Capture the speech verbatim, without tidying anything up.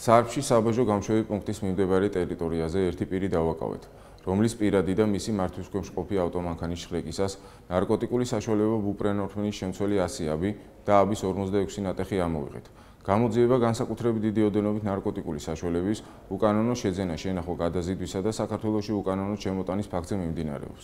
სარფში საბაჟო გამშვები პუნქტის მიმდებარე ტერიტორიაზე ერთი პირი დავაკავეთ, რომლის პირადი და მისი მართვის ქვეშ ყოფი ავტომანქანის შხრეკისას ნარკოტიკული საშუალება ბუპრენორფინის შემცველი ასი აბი და აბის ორმოცდაექვსი ნატეხი ამოვიღეთ. გამოძიება განსაკუთრებით დიდი ოდენობით ნარკოტიკული საშუალების უკანონო შეძენა, შენახვა, გადაზიდვისა და საქართველოში უკანონო შემოტანის ფაქტზე მიმდინარეობს.